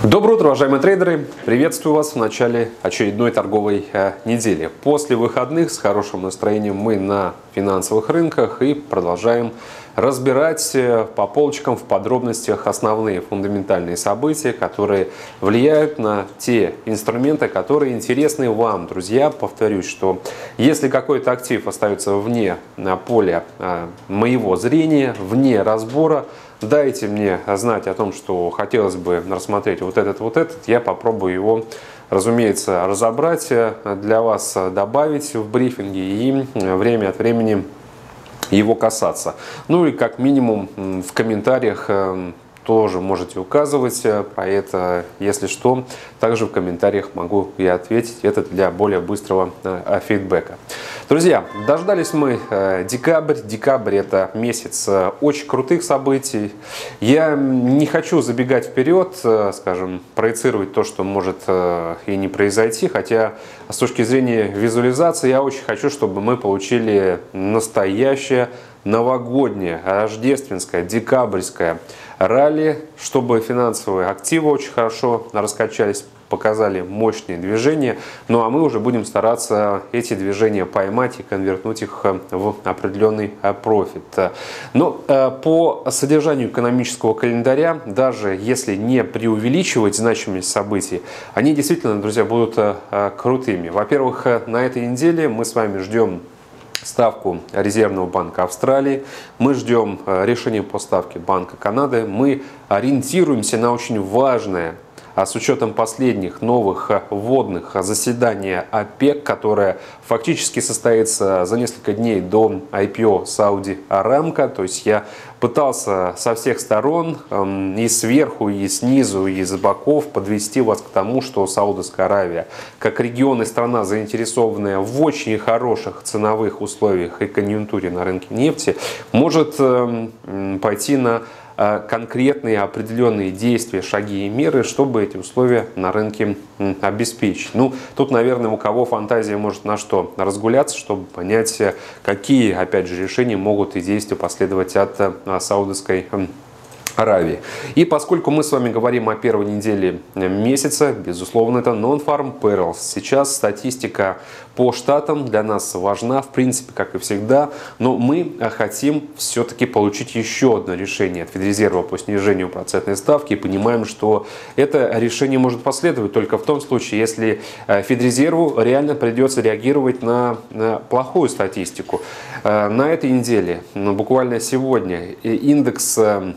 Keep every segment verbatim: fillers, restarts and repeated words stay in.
Доброе утро, уважаемые трейдеры! Приветствую вас в начале очередной торговой э, недели. После выходных с хорошим настроением мы на финансовых рынках и продолжаем разбирать э, по полочкам в подробностях основные фундаментальные события, которые влияют на те инструменты, которые интересны вам. Друзья, повторюсь, что если какой-то актив остается вне э, поля э, моего зрения, вне разбора, дайте мне знать о том, что хотелось бы рассмотреть вот этот, вот этот. Я попробую его, разумеется, разобрать, для вас добавить в брифинге и время от времени его касаться. Ну и как минимум в комментариях тоже можете указывать про это, если что. Также в комментариях могу и ответить. Это для более быстрого фидбэка. Друзья, дождались мы декабрь. Декабрь — это месяц очень крутых событий. Я не хочу забегать вперед, скажем, проецировать то, что может и не произойти. Хотя с точки зрения визуализации я очень хочу, чтобы мы получили настоящее новогоднее, рождественское, декабрьское ралли, чтобы финансовые активы очень хорошо раскачались, показали мощные движения. Ну а мы уже будем стараться эти движения поймать и конвертнуть их в определенный профит. Но по содержанию экономического календаря, даже если не преувеличивать значимость событий, они действительно, друзья, будут крутыми. Во-первых, на этой неделе мы с вами ждем ставку Резервного банка Австралии, мы ждем решения по ставке Банка Канады, мы ориентируемся на очень важное, а с учетом последних новых вводных заседания ОПЕК, которое фактически состоится за несколько дней до ай пи о Saudi Aramco. То есть я пытался со всех сторон, и сверху, и снизу, и с боков подвести вас к тому, что Саудовская Аравия, как регион и страна, заинтересованная в очень хороших ценовых условиях и конъюнктуре на рынке нефти, может пойти на конкретные определенные действия, шаги и меры, чтобы эти условия на рынке обеспечить. Ну, тут, наверное, у кого фантазия может на что разгуляться, чтобы понять, какие, опять же, решения могут и действия последовать от Саудовской Аравии. И поскольку мы с вами говорим о первой неделе месяца, безусловно, это Non-Farm Payrolls. Сейчас статистика по штатам для нас важна, в принципе, как и всегда, но мы хотим все-таки получить еще одно решение от Федрезерва по снижению процентной ставки и понимаем, что это решение может последовать только в том случае, если Федрезерву реально придется реагировать на, на плохую статистику. На этой неделе, ну, буквально сегодня, индекс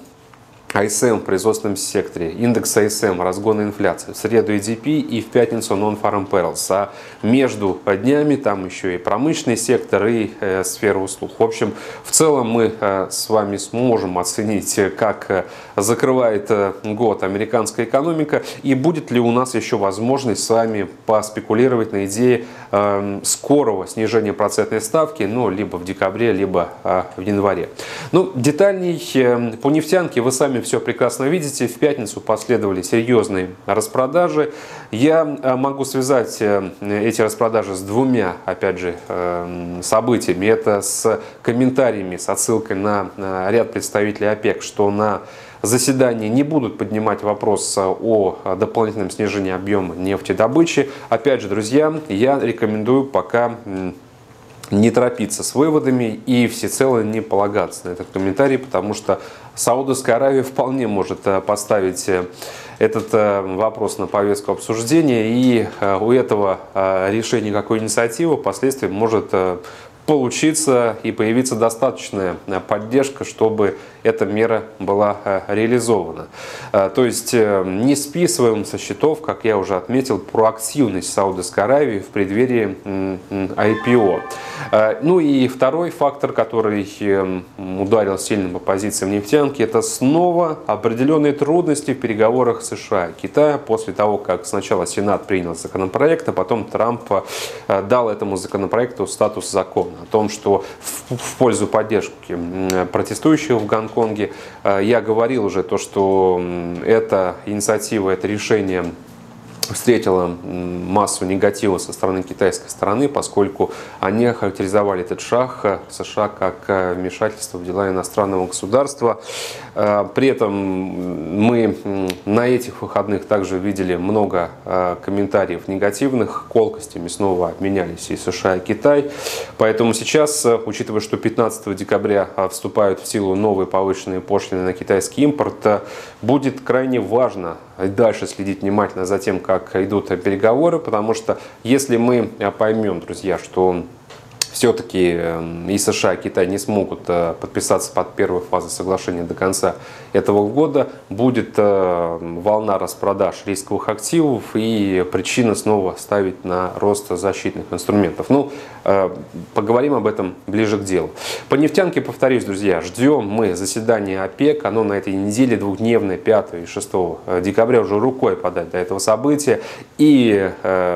ай эс эм в производственном секторе, индекс ай эс эм разгона инфляции, в среду и ди пи и в пятницу Non-Farm Payrolls. А между днями там еще и промышленный сектор, и э, сфера услуг. В общем, в целом мы э, с вами сможем оценить, как э, закрывает э, год американская экономика, и будет ли у нас еще возможность с вами поспекулировать на идее э, скорого снижения процентной ставки, ну, либо в декабре, либо э, в январе. Ну, детальней э, по нефтянке вы сами все прекрасно видите. В пятницу последовали серьезные распродажи. Я могу связать эти распродажи с двумя, опять же, событиями. Это с комментариями, с отсылкой на ряд представителей ОПЕК, что на заседании не будут поднимать вопрос о дополнительном снижении объема нефтедобычи. Опять же, друзья, я рекомендую пока не торопиться с выводами и всецело не полагаться на этот комментарий, потому что Саудовская Аравия вполне может поставить этот вопрос на повестку обсуждения, и у этого решения какой инициативы впоследствии может получиться и появиться достаточная поддержка, чтобы эта мера была реализована. То есть не списываем со счетов, как я уже отметил, проактивность Саудовской Аравии в преддверии ай пи о. Ну и второй фактор, который ударил сильно по позициям нефтянки, это снова определенные трудности в переговорах США и Китая после того, как сначала Сенат принял законопроект, а потом Трамп дал этому законопроекту статус закона о том, что в, в пользу поддержки протестующих в Гонконге. Я говорил уже то, что эта инициатива, это решение встретила массу негатива со стороны китайской стороны, поскольку они охарактеризовали этот шаг США как вмешательство в дела иностранного государства. При этом мы на этих выходных также видели много комментариев негативных, колкостями снова обменялись и США, и Китай. Поэтому сейчас, учитывая, что пятнадцатого декабря вступают в силу новые повышенные пошлины на китайский импорт, будет крайне важно дальше следить внимательно за тем, как идут переговоры, потому что если мы поймем, друзья, что все-таки и США, и Китай не смогут подписаться под первой фазой соглашения до конца этого года, будет волна распродаж рисковых активов и причина снова ставить на рост защитных инструментов. Ну, поговорим об этом ближе к делу. По нефтянке, повторюсь, друзья, ждем мы заседания ОПЕК. Оно на этой неделе двухдневное, пятого и шестого декабря, уже рукой подать до этого события. И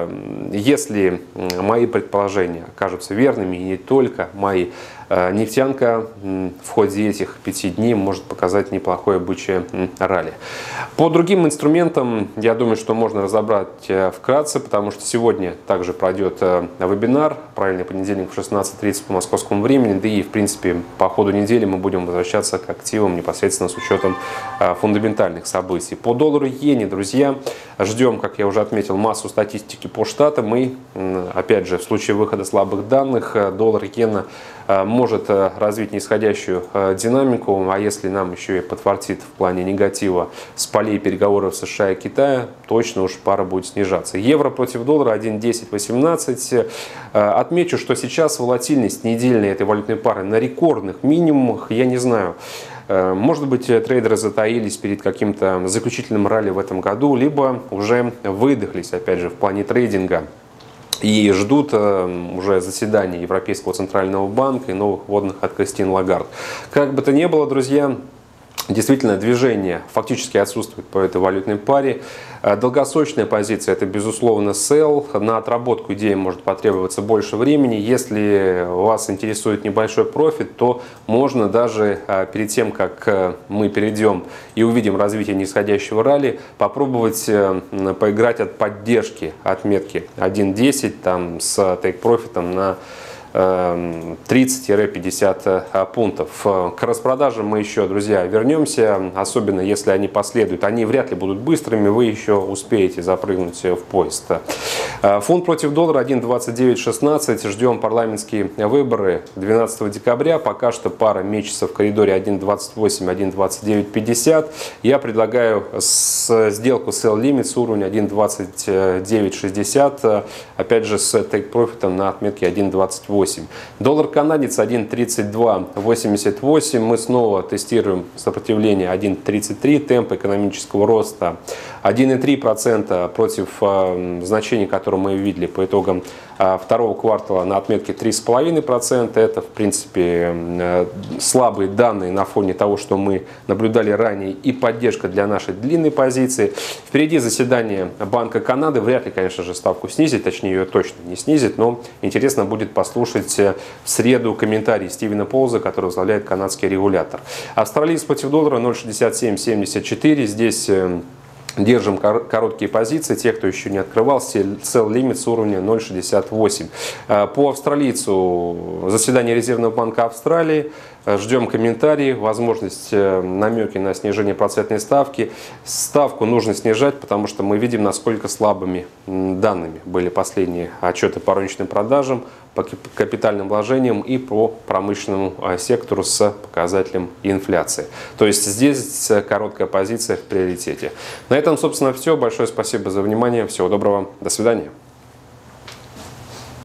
если мои предположения окажутся верными, и не только мои, нефтянка в ходе этих пяти дней может показать неплохое бычье ралли. По другим инструментам, я думаю, что можно разобрать вкратце, потому что сегодня также пройдет вебинар, правильный понедельник в шестнадцать тридцать по московскому времени, да и в принципе по ходу недели мы будем возвращаться к активам непосредственно с учетом фундаментальных событий. По доллару иене, друзья, ждем, как я уже отметил, массу статистики по штатам, и опять же в случае выхода слабых данных доллар иена может развить нисходящую динамику, а если нам еще и подфартит в плане негатива с полей переговоров США и Китая, точно уж пара будет снижаться. Евро против доллара один десять восемнадцать. Отмечу, что сейчас волатильность недельной этой валютной пары на рекордных минимумах, я не знаю. Может быть, трейдеры затаились перед каким-то заключительным ралли в этом году, либо уже выдохлись, опять же, в плане трейдинга. И ждут уже заседания Европейского центрального банка и новых вводных от Кристин Лагард. Как бы то ни было, друзья, действительно движение фактически отсутствует по этой валютной паре. Долгосрочная позиция — это безусловно sell. На отработку идеи может потребоваться больше времени. Если вас интересует небольшой профит, то можно даже перед тем, как мы перейдем и увидим развитие нисходящего ралли, попробовать поиграть от поддержки отметки один десять там, с тейк-профитом на тридцать-пятьдесят пунктов. К распродажам мы еще, друзья, вернемся, особенно если они последуют. Они вряд ли будут быстрыми, вы еще успеете запрыгнуть в поезд. Фунт против доллара один двадцать девять шестнадцать. Ждем парламентские выборы двенадцатого декабря. Пока что пара мечется в коридоре один двадцать восемь — один двадцать девять пятьдесят. Я предлагаю с сделку sell limit с уровня один двадцать девять шестьдесят. Опять же с тейк-профитом на отметке один двадцать восемь. Доллар канадец один тридцать два восемьдесят восемь. Мы снова тестируем сопротивление один тридцать три. Темп экономического роста один и три десятых процента против э, значений, которые мы видели по итогам э, второго квартала на отметке три и пять десятых процента. Это в принципе э, слабые данные на фоне того, что мы наблюдали ранее, и поддержка для нашей длинной позиции. Впереди заседание Банка Канады. Вряд ли, конечно же, ставку снизит, точнее ее точно не снизит, но интересно будет послушать в среду комментарий Стивена Полза, который возглавляет канадский регулятор. Австралиец против доллара ноль шестьдесят семь семьдесят четыре. Здесь держим короткие позиции. Те, кто еще не открывал, sell limit с уровня ноль шестьдесят восемь. По австралийцу заседание Резервного банка Австралии. Ждем комментарии, возможность, намеки на снижение процентной ставки. Ставку нужно снижать, потому что мы видим, насколько слабыми данными были последние отчеты по розничным продажам, по капитальным вложениям и по промышленному сектору с показателем инфляции. То есть здесь короткая позиция в приоритете. На этом, собственно, все. Большое спасибо за внимание. Всего доброго. До свидания.